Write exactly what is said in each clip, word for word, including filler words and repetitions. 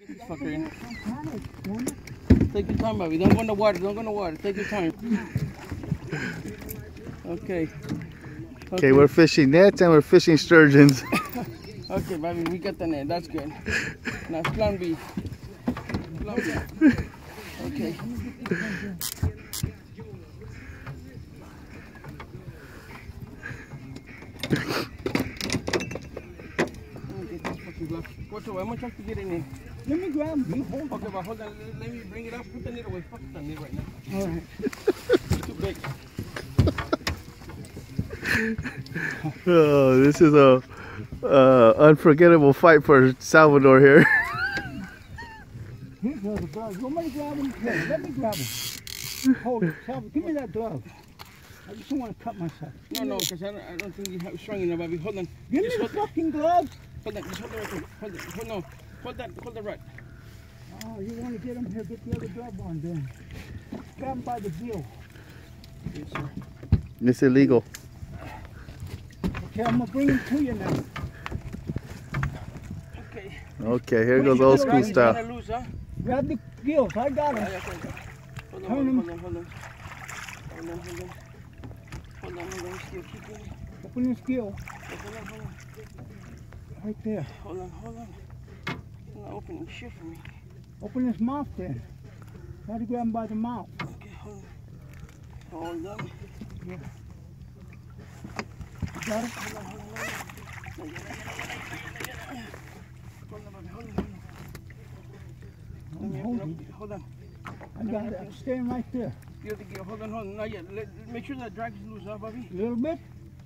This fucker in. Take your time, Bobby. Don't go in the water. Don't go in the water. Take your time. Okay. Okay, okay we're fishing nets and we're fishing sturgeons. Okay, Bobby, we got the net. That's good. Now plan B. Plan B. Okay. What's the way? I'm gonna try to get in there. Let me grab you. Hold okay, but hold on. Let, let me bring it up. Put the net away. Fuck the net right now. All right. It's too big. Oh, this is a uh, unforgettable fight for Salvador here. Here's the other glove. You want me to grab him? Yeah, let me grab him. Hold it. Salvador, give me that glove. I just don't want to cut myself. No, no, because I don't, I don't think you have strong enough, Bobby. Hold on. Give just me the fucking gloves. Hold on, just hold it right there. Hold it. Hold, no. Hold that, hold the rod. Oh, you want to get him here, get the other glove on then. Grab him by the gill. Yes, sir. It's illegal. Okay, I'm going to bring him to you now. Okay. Okay, here goes old school style. Lose, huh? Grab the gills, I got him. Ah, yeah, hold on, hold on, hold on, hold on. Hold on, hold on. Hold on, hold on, still keep going. Open this gill. Hold on, hold on. Right there. Hold on, hold on. You're not opening shit for me. Open his mouth then. Try to grab him by the mouth. Okay, hold on. Hold on. Yeah. You got it? Hold on, hold on, hold on. Hold on, hold on, hold on. I'm holding. Hold on. I got it. I'm staying right there. The other gear. Hold on, hold on. Not yet. Let, make sure that drag is loose, huh, Bobby? A little bit.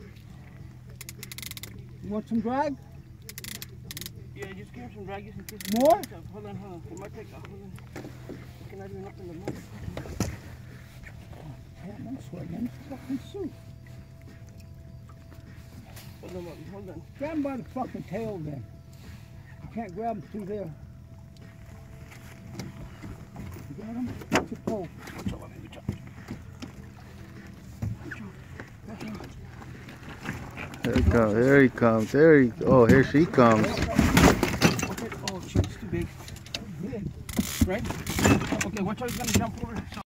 You want some drag? Yeah, just give him some drag. Just in case. More? Hold on, hold on. It might take off. Hold on. I cannot even open the mouth. Damn, I'm sweating. It's fucking soup. Hold on, Bobby. Hold on. Grab him by the fucking tail then. You can't grab him through there. You got him? What's your pole? Watch out, Bobby. Watch out. Watch out. There he comes, there he comes, there he, oh, here she comes. Okay. Oh, shit, it's too big. Big. Right? Okay, watch out, he's gonna jump over.